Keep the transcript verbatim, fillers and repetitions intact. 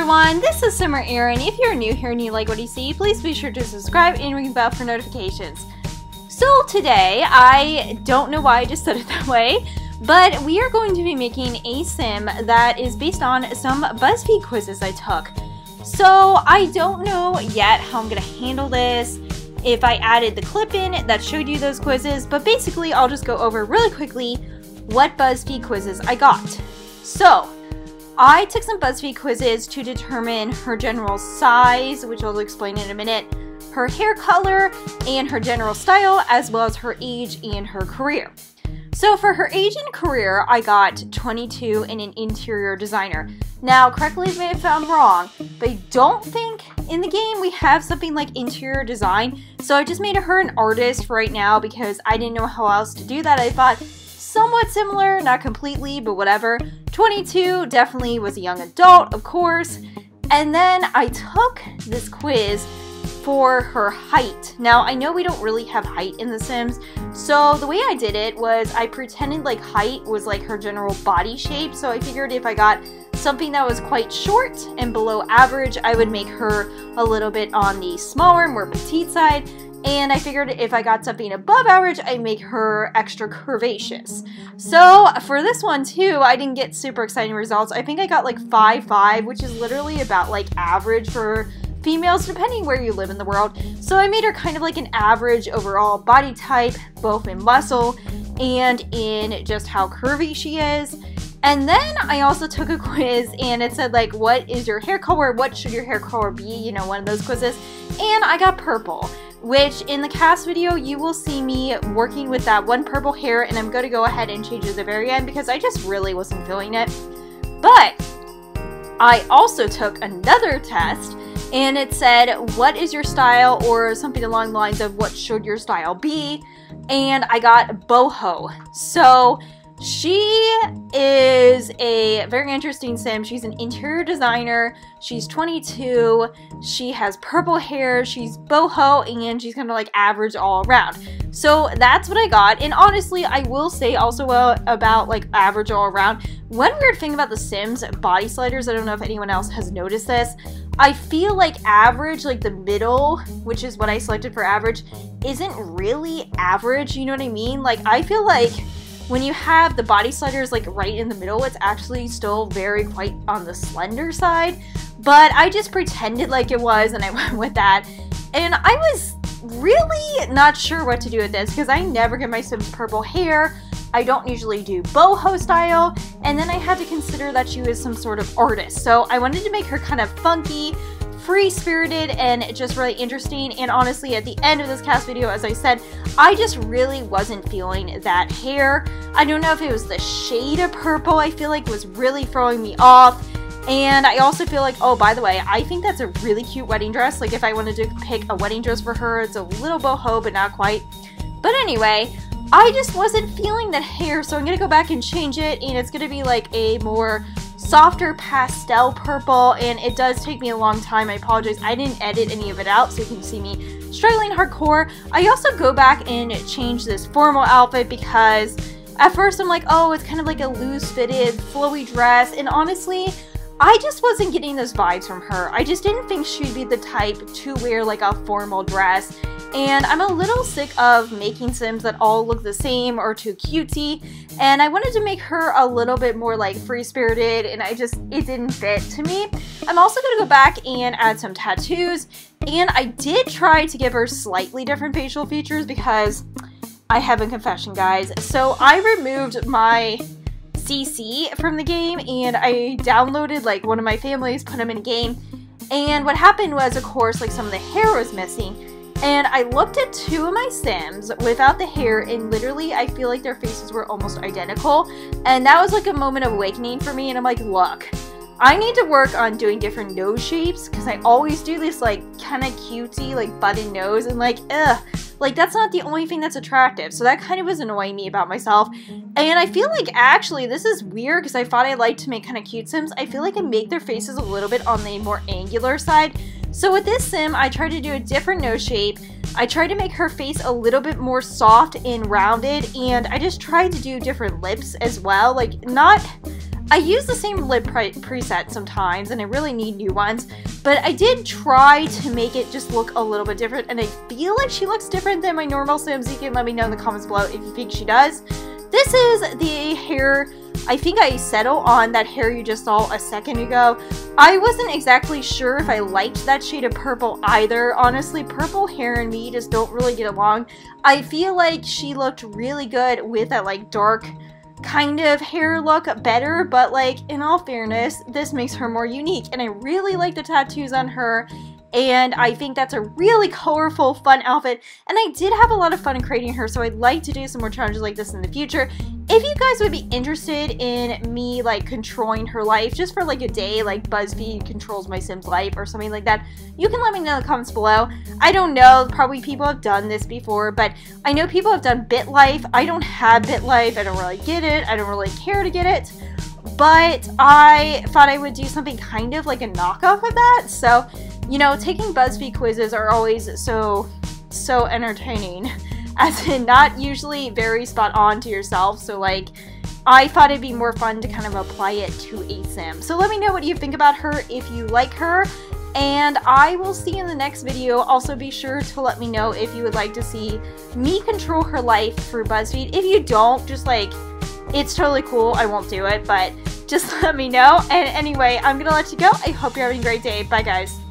everyone, this is Summer Erin. If you're new here and you like what you see, please be sure to subscribe and ring the bell for notifications. So today, I don't know why I just said it that way, but we are going to be making a sim that is based on some Buzzfeed quizzes I took. So I don't know yet how I'm going to handle this, if I added the clip in that showed you those quizzes, but basically I'll just go over really quickly what Buzzfeed quizzes I got. So, I took some Buzzfeed quizzes to determine her general size, which I'll explain in a minute, her hair color, and her general style, as well as her age and her career. So for her age and career, I got twenty-two and an interior designer. Now, correctly me if I'm wrong, but I don't think in the game we have something like interior design, so I just made her an artist for right now because I didn't know how else to do that. I thought somewhat similar, not completely, but whatever. twenty-two definitely was a young adult, of course. And then I took this quiz for her height. Now, I know we don't really have height in The Sims, so the way I did it was I pretended like height was like her general body shape, so I figured if I got something that was quite short and below average, I would make her a little bit on the smaller, more petite side. And I figured if I got something above average, I'd make her extra curvaceous. So for this one too, I didn't get super exciting results. I think I got like five five, which is literally about like average for females, depending where you live in the world. So I made her kind of like an average overall body type, both in muscle and in just how curvy she is. And then I also took a quiz and it said like, what is your hair color? What should your hair color be? You know, one of those quizzes. And I got purple, which in the cast video, you will see me working with that one purple hair, and I'm going to go ahead and change it at the very end because I just really wasn't feeling it. But I also took another test and it said, what is your style, or something along the lines of what should your style be? And I got boho. So she is a very interesting sim. She's an interior designer. She's twenty-two. She has purple hair. She's boho, and she's kind of like average all around. So that's what I got. And honestly, I will say also uh, about like average all around. One weird thing about the Sims body sliders, I don't know if anyone else has noticed this, I feel like average, like the middle, which is what I selected for average, isn't really average. You know what I mean? Like, I feel like when you have the body sliders like right in the middle, it's actually still very quite on the slender side. But I just pretended like it was and I went with that. And I was really not sure what to do with this because I never give my Sims purple hair. I don't usually do boho style. And then I had to consider that she was some sort of artist. So I wanted to make her kind of funky, free-spirited, and just really interesting. And honestly, at the end of this cast video, as I said, I just really wasn't feeling that hair. I don't know if it was the shade of purple I feel like was really throwing me off. And I also feel like, oh, by the way, I think that's a really cute wedding dress. Like, if I wanted to pick a wedding dress for her, it's a little boho, but not quite. But anyway, I just wasn't feeling that hair, so I'm going to go back and change it, and it's going to be like a more softer pastel purple, and it does take me a long time. I apologize. I didn't edit any of it out, so you can see me struggling hardcore. I also go back and change this formal outfit because at first I'm like, oh, it's kind of like a loose-fitted, flowy dress, and honestly, I just wasn't getting those vibes from her. I just didn't think she'd be the type to wear like a formal dress. And I'm a little sick of making Sims that all look the same or too cutesy. And I wanted to make her a little bit more like free-spirited, and I just, it didn't fit to me. I'm also going to go back and add some tattoos. And I did try to give her slightly different facial features because I have a confession, guys. So I removed my C C from the game and I downloaded like one of my families, put them in a game. And what happened was, of course, like some of the hair was missing. And I looked at two of my Sims without the hair, and literally I feel like their faces were almost identical. And that was like a moment of awakening for me, and I'm like, look, I need to work on doing different nose shapes because I always do this like kind of cutesy like button nose, and like, ugh, like that's not the only thing that's attractive. So that kind of was annoying me about myself. And I feel like actually this is weird because I thought I liked to make kind of cute Sims. I feel like I make their faces a little bit on the more angular side. So with this sim, I tried to do a different nose shape. I tried to make her face a little bit more soft and rounded, and I just tried to do different lips as well. Like, not I use the same lip pre preset sometimes, and I really need new ones, but I did try to make it just look a little bit different, and I feel like she looks different than my normal Sims. You can let me know in the comments below if you think she does. This is the hair. I think I settle on that hair you just saw a second ago. I wasn't exactly sure if I liked that shade of purple either. Honestly, purple hair and me just don't really get along. I feel like she looked really good with that like dark kind of hair look better, but like in all fairness, this makes her more unique, and I really like the tattoos on her. And I think that's a really colorful, fun outfit, and I did have a lot of fun in creating her, so I'd like to do some more challenges like this in the future. If you guys would be interested in me, like, controlling her life just for, like, a day, like Buzzfeed controls my Sim's life or something like that, you can let me know in the comments below. I don't know, probably people have done this before, but I know people have done Bitlife. I don't have Bitlife. I don't really get it. I don't really care to get it. But I thought I would do something kind of like a knockoff of that, so... You know, taking BuzzFeed quizzes are always so, so entertaining, as in not usually very spot on to yourself, so like, I thought it'd be more fun to kind of apply it to a sim. So let me know what you think about her, if you like her, and I will see you in the next video. Also be sure to let me know if you would like to see me control her life through BuzzFeed. If you don't, just like, it's totally cool, I won't do it, but just let me know. And anyway, I'm gonna let you go. I hope you're having a great day. Bye guys.